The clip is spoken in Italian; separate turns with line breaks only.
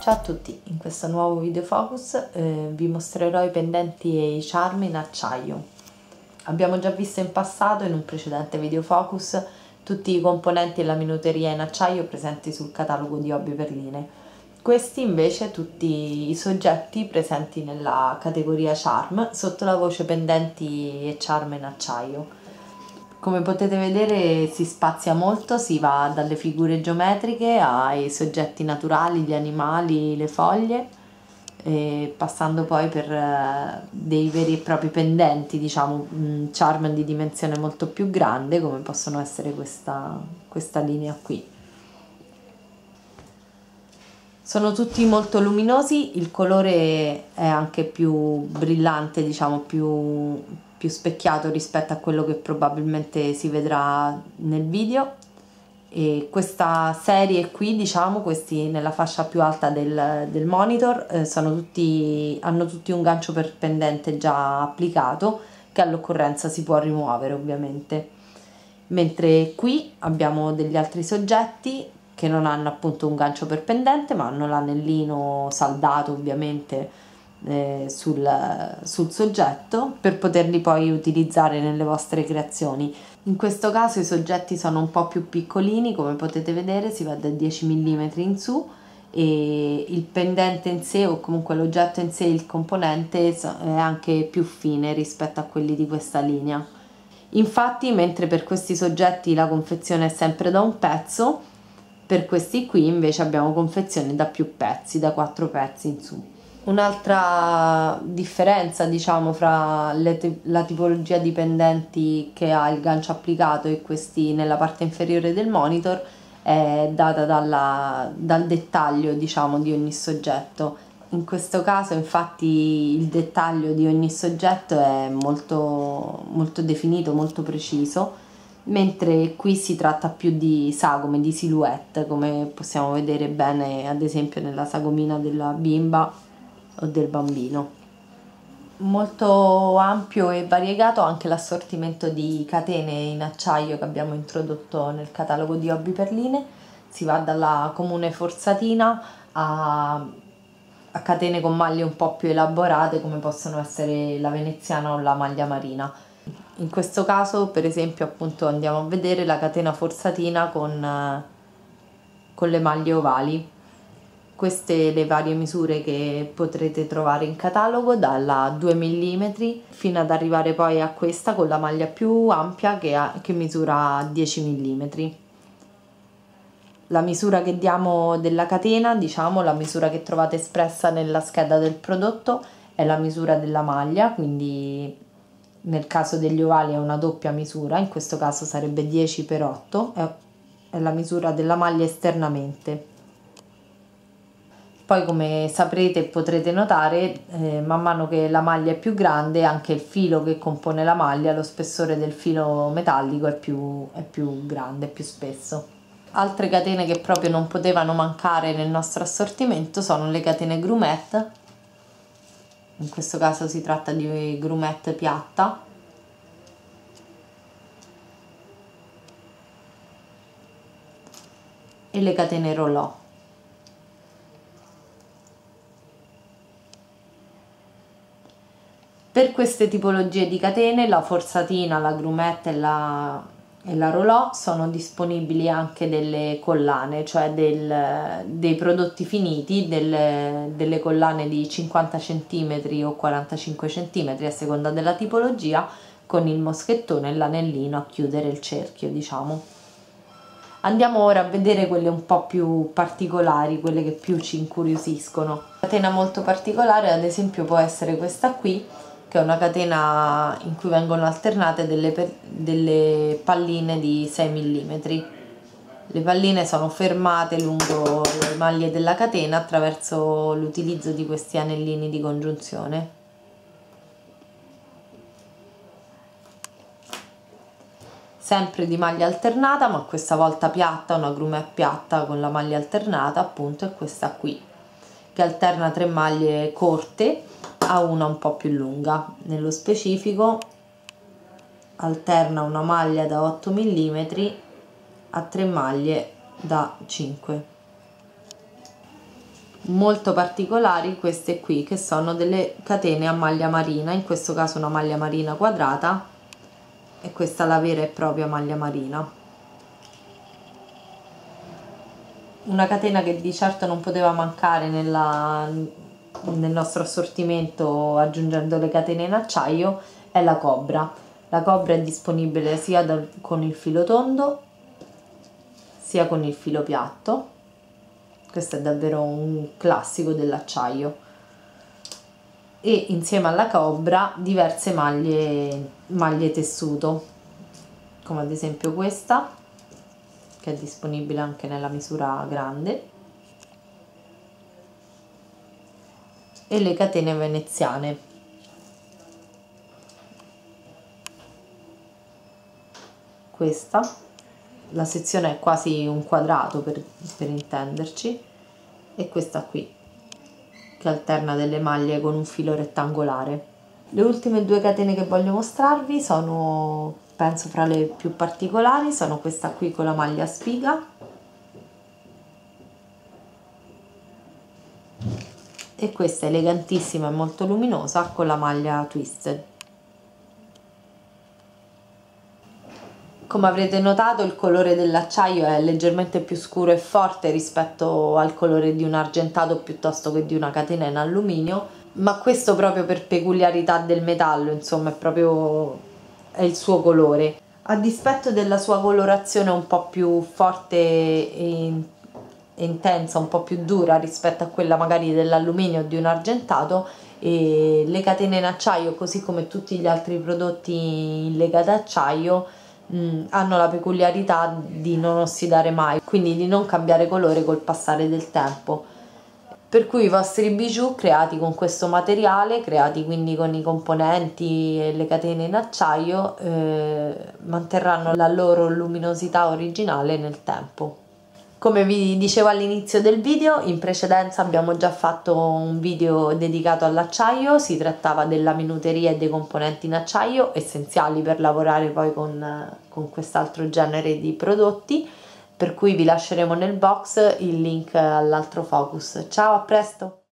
Ciao a tutti, in questo nuovo video focus vi mostrerò i pendenti e i charm in acciaio. Abbiamo già visto in passato, in un precedente video focus, tutti i componenti e la minuteria in acciaio presenti sul catalogo di Hobby Perline. Questi invece tutti i soggetti presenti nella categoria charm sotto la voce pendenti e charm in acciaio. Come potete vedere si spazia molto, si va dalle figure geometriche ai soggetti naturali, gli animali, le foglie, passando poi per dei veri e propri pendenti, diciamo, charm di dimensione molto più grande, come possono essere questa linea qui. Sono tutti molto luminosi, il colore è anche più brillante, diciamo più specchiato rispetto a quello che probabilmente si vedrà nel video. E questa serie qui, diciamo, questi nella fascia più alta del monitor, hanno tutti un gancio per pendente già applicato che all'occorrenza si può rimuovere ovviamente. Mentre qui abbiamo degli altri soggetti che non hanno appunto un gancio per pendente ma hanno l'anellino saldato ovviamente sul soggetto per poterli poi utilizzare nelle vostre creazioni. In questo caso i soggetti sono un po' più piccolini, come potete vedere si va da 10 mm in su, e il pendente in sé o comunque l'oggetto in sé, il componente, è anche più fine rispetto a quelli di questa linea. Infatti, mentre per questi soggetti la confezione è sempre da un pezzo, per questi qui invece abbiamo confezioni da più pezzi, da 4 pezzi in su. Un'altra differenza, diciamo, fra la tipologia di pendenti che ha il gancio applicato e questi nella parte inferiore del monitor è data dal dettaglio, diciamo, di ogni soggetto. In questo caso infatti il dettaglio di ogni soggetto è molto definito, molto preciso, mentre qui si tratta più di sagome, di silhouette, come possiamo vedere bene ad esempio nella sagomina della bimba o del bambino. Molto ampio e variegato anche l'assortimento di catene in acciaio che abbiamo introdotto nel catalogo di Hobby Perline. Si va dalla comune forzatina a catene con maglie un po' più elaborate come possono essere la veneziana o la maglia marina. In questo caso per esempio appunto andiamo a vedere la catena forzatina con le maglie ovali. Queste le varie misure che potrete trovare in catalogo, dalla 2 mm fino ad arrivare poi a questa con la maglia più ampia che misura 10 mm. La misura che diamo della catena, diciamo la misura che trovate espressa nella scheda del prodotto, è la misura della maglia, quindi nel caso degli ovali è una doppia misura, in questo caso sarebbe 10 x 8, è la misura della maglia esternamente. Poi come saprete e potrete notare, man mano che la maglia è più grande, anche il filo che compone la maglia, lo spessore del filo metallico è più grande, è più spesso. Altre catene che proprio non potevano mancare nel nostro assortimento sono le catene grumette. In questo caso si tratta di grumette piatta. E le catene rolò. Per queste tipologie di catene, la forzatina, la grumette e la rolò, sono disponibili anche delle collane, cioè dei prodotti finiti, delle collane di 50 cm o 45 cm a seconda della tipologia, con il moschettone e l'anellino a chiudere il cerchio, diciamo. Andiamo ora a vedere quelle un po' più particolari, quelle che più ci incuriosiscono. Una catena molto particolare ad esempio può essere questa qui, che è una catena in cui vengono alternate delle palline di 6 mm. Le palline sono fermate lungo le maglie della catena attraverso l'utilizzo di questi anellini di congiunzione. Sempre di maglia alternata, ma questa volta piatta, una grumette piatta con la maglia alternata, appunto, è questa qui, che alterna 3 maglie corte a una un po' più lunga. Nello specifico alterna una maglia da 8 mm a 3 maglie da 5. molto particolari queste qui, che sono delle catene a maglia marina, in questo caso una maglia marina quadrata, e questa è la vera e propria maglia marina. Una catena che di certo non poteva mancare nel nostro assortimento, aggiungendo le catene in acciaio, è la Cobra. La Cobra è disponibile sia con il filo tondo sia con il filo piatto. Questo è davvero un classico dell'acciaio. E insieme alla Cobra diverse maglie tessuto, come ad esempio questa, che è disponibile anche nella misura grande, e le catene veneziane. Questa, la sezione è quasi un quadrato per intenderci, e questa qui, che alterna delle maglie con un filo rettangolare. Le ultime due catene che voglio mostrarvi sono, penso, fra le più particolari, sono questa qui con la maglia a spiga e questa elegantissima e molto luminosa con la maglia twisted. Come avrete notato, il colore dell'acciaio è leggermente più scuro e forte rispetto al colore di un argentato piuttosto che di una catena in alluminio, ma questo proprio per peculiarità del metallo, insomma, è il suo colore. A dispetto della sua colorazione un po' più forte e intensa, un po' più dura rispetto a quella magari dell'alluminio o di un argentato, e le catene in acciaio, così come tutti gli altri prodotti in lega d'acciaio, hanno la peculiarità di non ossidare mai, quindi di non cambiare colore col passare del tempo, per cui i vostri bijou creati con questo materiale, creati quindi con i componenti e le catene in acciaio, manterranno la loro luminosità originale nel tempo. Come vi dicevo all'inizio del video, in precedenza abbiamo già fatto un video dedicato all'acciaio, si trattava della minuteria e dei componenti in acciaio, essenziali per lavorare poi con quest'altro genere di prodotti, per cui vi lasceremo nel box il link all'altro focus. Ciao, a presto!